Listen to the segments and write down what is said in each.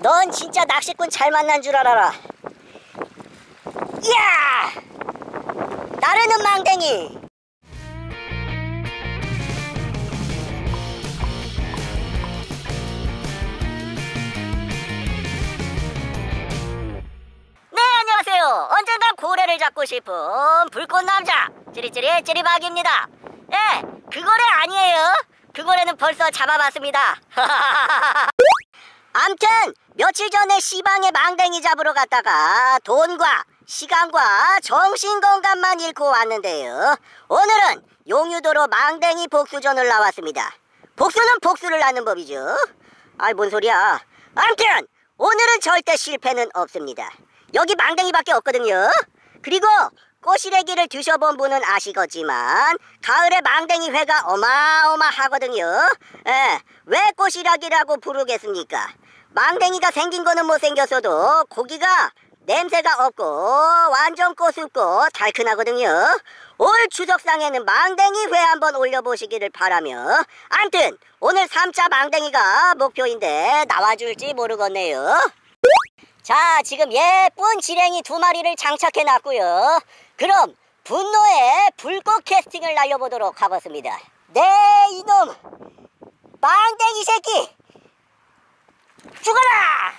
넌 진짜 낚시꾼 잘 만난 줄 알아라. 이야! 나르는 망댕이. 네, 안녕하세요. 언젠간 고래를 잡고 싶은 불꽃남자 찌리찌리 찌리박입니다. 예, 그 고래 아니에요. 그 고래는 벌써 잡아봤습니다. 암튼 며칠 전에 시방에 망댕이 잡으러 갔다가 돈과 시간과 정신건강만 잃고 왔는데요. 오늘은 용유도로 망댕이 복수전을 나왔습니다. 복수는 복수를 하는 법이죠. 아이, 뭔 소리야. 암튼 오늘은 절대 실패는 없습니다. 여기 망댕이밖에 없거든요. 그리고 꼬시래기를 드셔본 분은 아시겠지만 가을에 망댕이 회가 어마어마하거든요. 예, 왜 꼬시래기라고 부르겠습니까? 망댕이가 생긴 거는 못생겼어도 고기가 냄새가 없고 완전 꼬숩고 달큰하거든요. 올 추석상에는 망댕이 회 한번 올려보시기를 바라며, 암튼 오늘 3차 망댕이가 목표인데 나와줄지 모르겠네요. 자, 지금 예쁜 지랭이 2마리를 장착해 놨고요. 그럼 분노의 불꽃 캐스팅을 날려보도록 하겠습니다. 네, 이놈 망댕이 새끼 죽어라!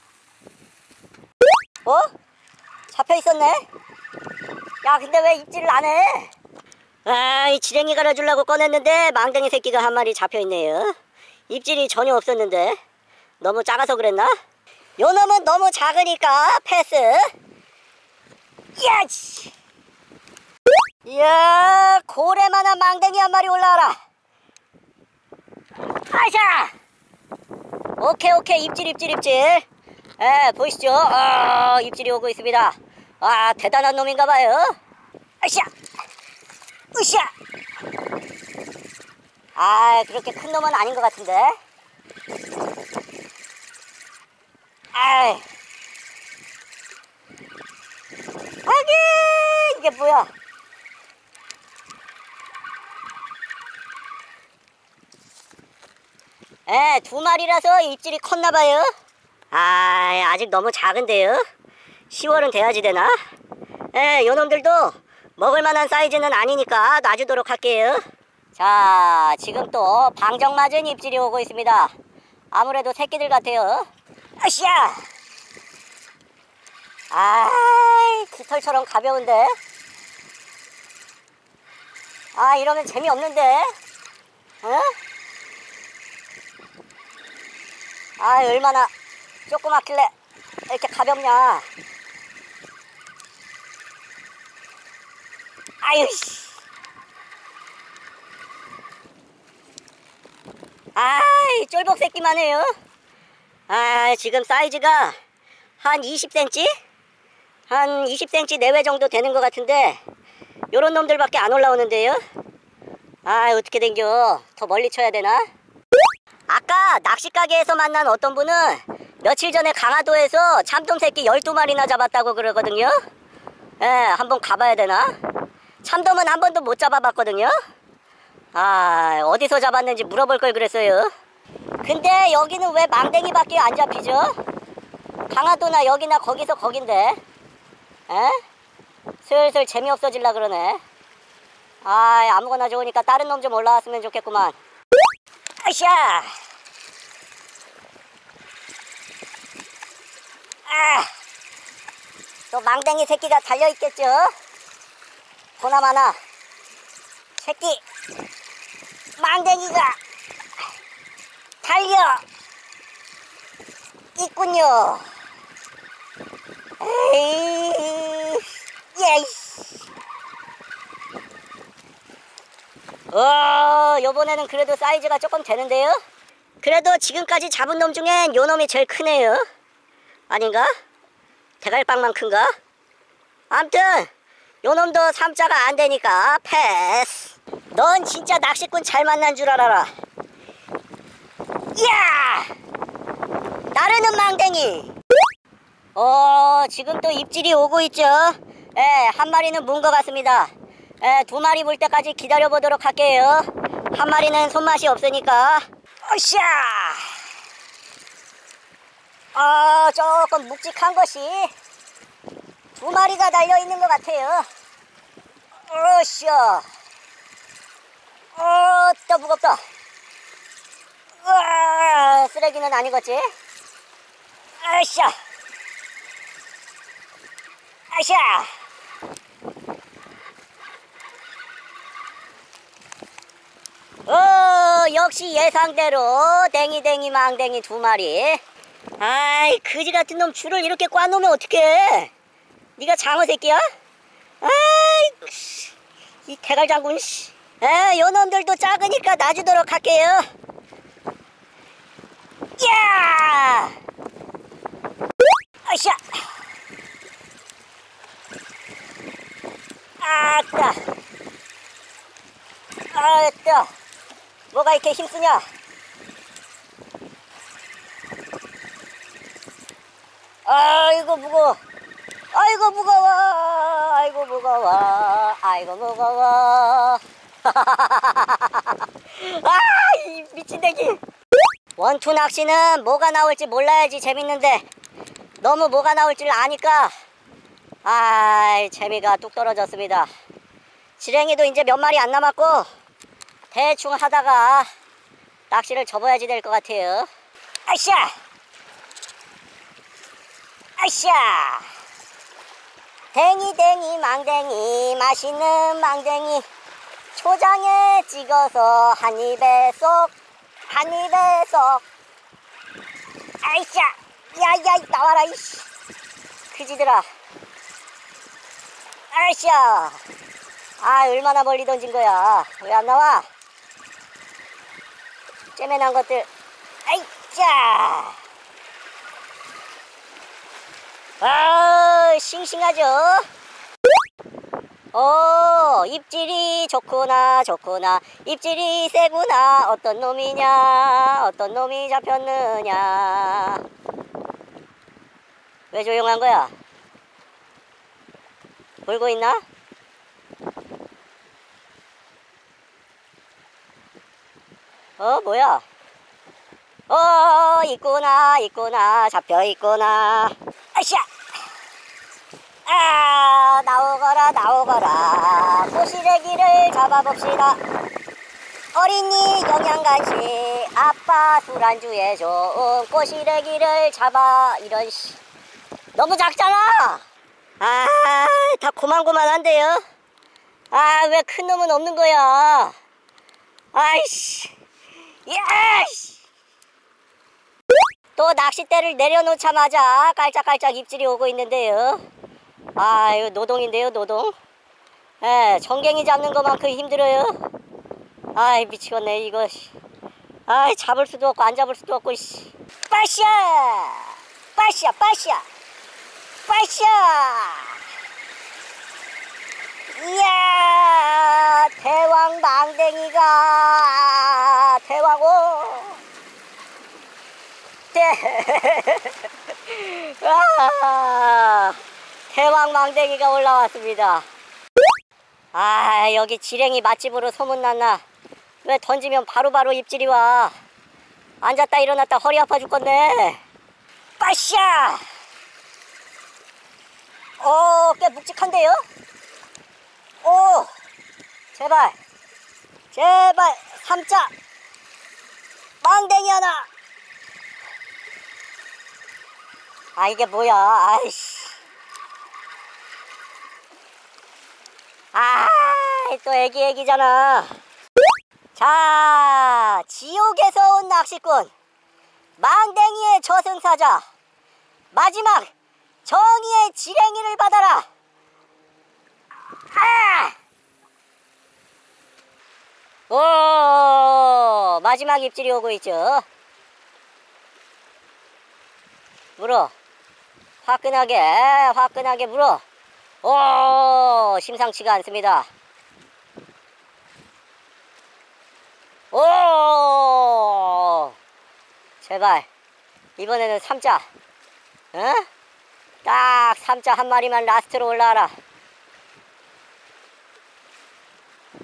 어? 잡혀있었네? 야, 근데 왜 입질을 안 해? 아, 이 지랭이 갈아주려고 꺼냈는데 망댕이 새끼가 한 마리 잡혀있네요. 입질이 전혀 없었는데 너무 작아서 그랬나? 요 놈은 너무 작으니까 패스. 이야, 씨. 이야, 고래만한 망댕이 한 마리 올라와라. 아샤! 오케이, 입질. 예, 보이시죠? 입질이 오고 있습니다. 아, 대단한 놈인가봐요. 아샤! 으쌰! 아, 그렇게 큰 놈은 아닌 것 같은데. 아이, 아기, 이게 뭐야? 에, 2마리라서 입질이 컸나봐요. 아, 아직 너무 작은데요. 10월은 돼야지 되나? 에, 요놈들도 먹을만한 사이즈는 아니니까 놔주도록 할게요. 자, 지금 또 방정맞은 입질이 오고 있습니다. 아무래도 새끼들 같아요. 아씨야! 아이, 깃털처럼 가벼운데? 아, 이러면 재미없는데? 어? 아, 얼마나 조그맣길래 이렇게 가볍냐? 아유, 씨. 아이, 쫄복 새끼만 해요. 아, 지금 사이즈가 한 20cm? 한 20cm 내외 정도 되는 것 같은데 요런 놈들밖에 안 올라오는데요. 아, 어떻게 된겨? 더 멀리 쳐야 되나? 아까 낚시가게에서 만난 어떤 분은 며칠 전에 강화도에서 참돔 새끼 12마리나 잡았다고 그러거든요. 예, 한번 가봐야 되나? 참돔은 한 번도 못 잡아봤거든요. 아, 어디서 잡았는지 물어볼 걸 그랬어요. 근데 여기는 왜 망댕이밖에 안 잡히죠? 강화도나 여기나 거기서 거긴데. 에? 슬슬 재미없어질라 그러네. 아, 아무거나 좋으니까 다른 놈 좀 올라왔으면 좋겠구만. 아샤! 아, 또 망댕이 새끼가 달려있겠죠? 보나마나 새끼 망댕이가 달려 있군요. 에이, 예이씨. 요번에는 그래도 사이즈가 조금 되는데요? 그래도 지금까지 잡은 놈 중엔 요 놈이 제일 크네요. 아닌가? 대갈빵만 큰가? 암튼 요 놈도 3자가 안 되니까 패스. 넌 진짜 낚시꾼 잘 만난 줄 알아라. 이야! 나르는 망댕이. 지금 또 입질이 오고 있죠. 예, 한 마리는 문 것 같습니다. 예, 2마리 물 때까지 기다려 보도록 할게요. 한 마리는 손맛이 없으니까. 어샤! 조금 묵직한 것이 두 마리가 달려있는 것 같아요. 으쌰. 또 무겁다. 으아, 쓰레기는 아니겠지? 으쌰. 으쌰. 역시 예상대로 댕이댕이 망댕이 두 마리. 아이, 그지 같은 놈 줄을 이렇게 꽈놓으면 어떡해? 네가 장어 새끼야? 아이, 이 대갈장군. 요 놈들도 작으니까 놔주도록 할게요. 야! 아이샤! 아따! 아따! 뭐가 이렇게 힘쓰냐? 아이고 무거워. 아이고 무거워. 아이고 무거워. 아이고 무거워. 이 미친대기. 원투 낚시는 뭐가 나올지 몰라야지 재밌는데 너무 뭐가 나올 줄 아니까 재미가 뚝 떨어졌습니다. 지렁이도 이제 몇 마리 안 남았고 대충 하다가 낚시를 접어야지 될 것 같아요. 아이샤! 아이샤! 댕이댕이 망댕이 맛있는 망댕이 초장에 찍어서 한 입에 쏙 한 입에 쏙. 아이샤! 야야 나와라 이씨 그지들아. 아이샤! 얼마나 멀리 던진 거야. 왜 안 나와? 째매난 것들. 아이짜! 싱싱하죠? 입질이 좋구나 좋구나. 입질이 세구나. 어떤 놈이냐 어떤 놈이 잡혔느냐. 왜 조용한 거야? 울고 있나? 뭐야? 있구나 있구나. 잡혀 있구나. 아이샤! 나오거라 나오거라. 꼬시래기를 잡아봅시다. 어린이 영양간식 아빠 술안주에 좋은 꼬시래기를 잡아. 이런 씨 너무 작잖아. 다 고만고만한데요. 왜 큰 놈은 없는 거야? 아이씨. 야이씨. 또 낚싯대를 내려놓자마자 깔짝깔짝 입질이 오고 있는데요. 이거 노동인데요 노동. 정갱이 잡는 것만큼 힘들어요. 미치겠네 이거. 잡을 수도 없고 안 잡을 수도 없고. 빠샤 빠샤 빠샤 빠샤. 이야 대왕 망댕이가 대왕오. 대왕 망댕이가 올라왔습니다. 여기 지렁이 맛집으로 소문났나. 왜 던지면 바로바로 입질이 와. 앉았다 일어났다 허리 아파 죽겠네. 빠샤. 꽤 묵직한데요. 제발 제발 삼자 망댕이 하나. 이게 뭐야. 아이씨. 또 애기잖아. 자, 지옥에서 온 낚시꾼 망댕이의 저승사자 마지막 정의의 지렁이를 받아라. 마지막 입질이 오고 있죠. 물어. 화끈하게 물어. 심상치가 않습니다. 제발 이번에는 삼자. 딱 삼자 한 마리만 라스트로 올라와라.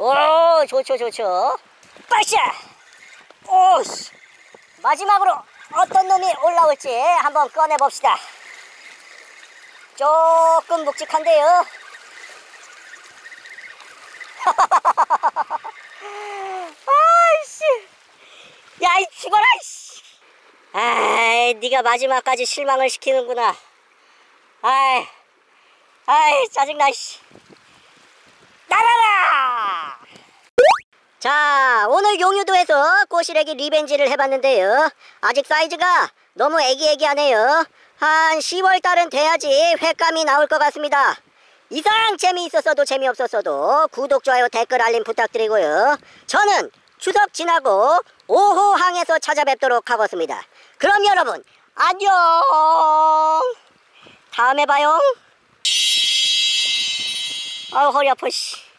좋죠. 빠샤. 마지막으로 어떤 놈이 올라올지 한번 꺼내봅시다. 조금 묵직한데요. 아이씨, 야, 이 죽어라, 이씨. 아이, 네가 마지막까지 실망을 시키는구나. 아이, 짜증나, 이씨. 나가라! 자, 오늘 용유도에서 꼬시래기 리벤지를 해봤는데요. 아직 사이즈가 너무 애기애기하네요. 한 10월달은 돼야지 횟감이 나올 것 같습니다. 이상 재미있었어도 재미없었어도 구독, 좋아요, 댓글, 알림 부탁드리고요. 저는 추석 지나고 5호 항에서 찾아뵙도록 하겠습니다. 그럼 여러분, 안녕! 다음에 봐요. 허리 아파, 씨.